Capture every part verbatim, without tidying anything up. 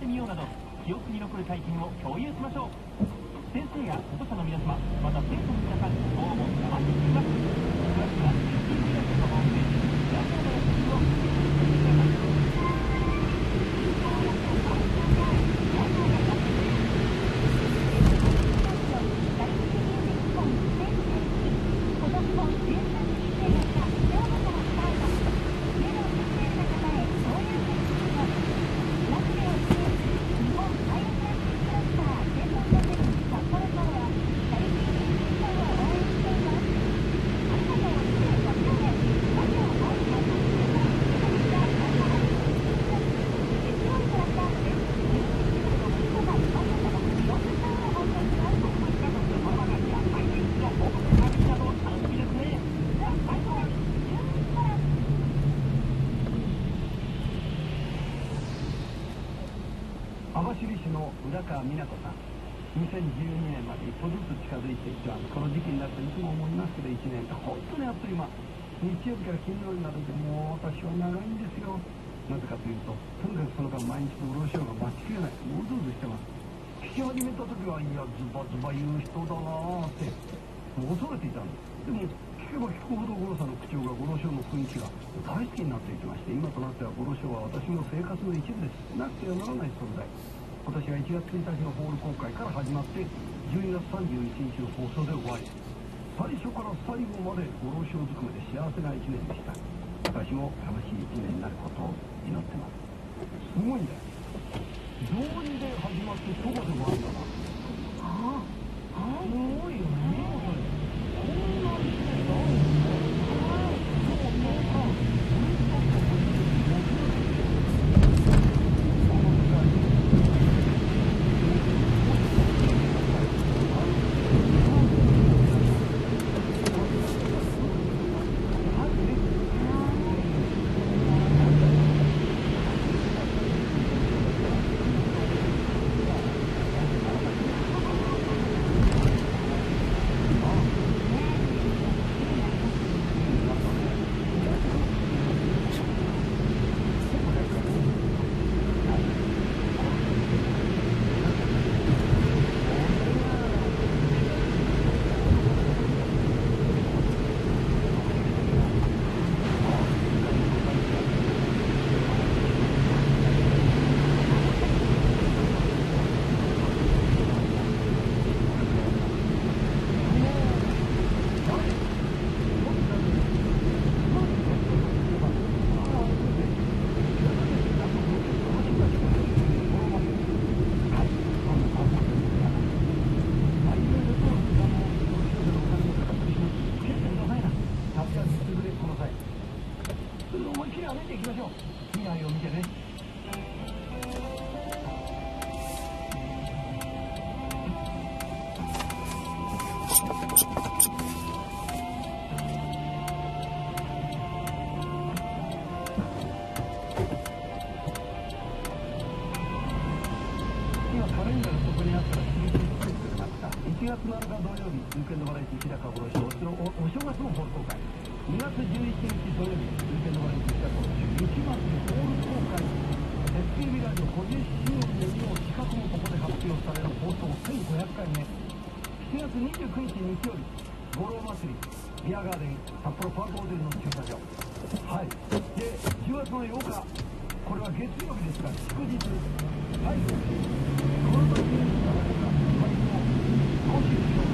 ってみようなど記憶に残る体験を共有しましょう。先生や保護者の皆様、また生徒の皆さん、ご応募お待ちしています。詳しくは エスピービー ラジオのホームページラジオの写真を見てみてください。 網走市の浦川美奈子さん、にせんじゅうにねんまで一歩ずつ近づいていってます。この時期になっていつも思いますけど、いちねんか本当にあっという間。日曜日から金曜日まででもう私は長いんですよ。なぜかというと、とにかくその間毎日のご老少が待ちきれない。もううずうずしてます。聞き始めた時はいやズバズバ言う人だなーってもう恐れていたんです。でも聞けば聞くほど五郎さんの口調が五郎少の雰囲気が大好きになっていきまして、今となっては五郎少は私の生活の一部です。なくてはならない存在。今年はいちがつついたちのホール公開から始まってじゅうにがつさんじゅういちにちの放送で終わり、最初から最後まで五郎少ずくめで幸せないちねんでした。私も楽しいいちねんになることを祈ってます。すごいんだよ。同時で始まってそばで終わるんだな。ああ、すごいよね。こんなにね、なんでいちがつなのか土曜日、ウィークエンドバラエティー日高五郎賞おお正月の放送会、にがつじゅういちにち土曜日、ウィークエンドバラエティー日高五郎賞いちがつホール公開、エスピービー ラジオごじゅっしゅうねんの企画もここで発表される放送せんごひゃっかいめ、しちがつにじゅうくにち日曜日、五郎祭りビアガーデン札幌パークホテルの駐車場、はい、でじゅうがつのようか、これは月曜日ですが祝日、はい、この時になかなか最後今週の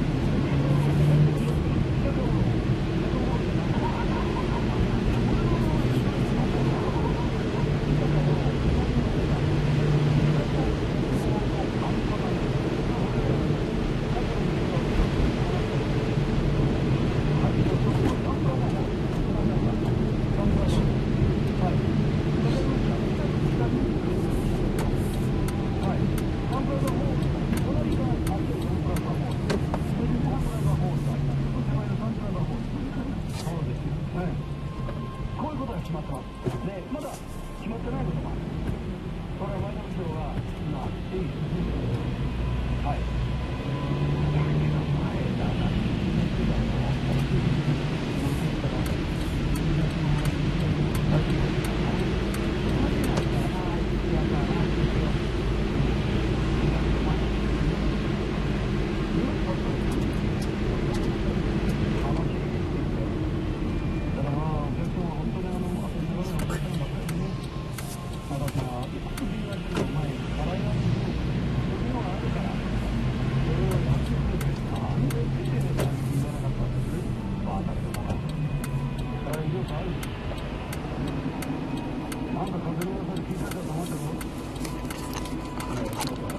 なんか風の噂で聞いたかと思っても、あの、そうか。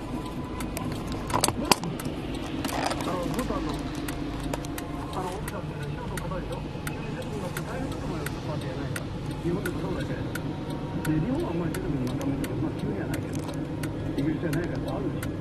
あの、元あの、あの、奥さんってね、仕事のことでしょ。急に出てくるのって大変だと思うよ、スーパーってやないから。日本でもそうだけれど。で、日本はあんまりテレビにまとめてる、まあ、急にはないけど、イギリスじゃないからあるでしょ。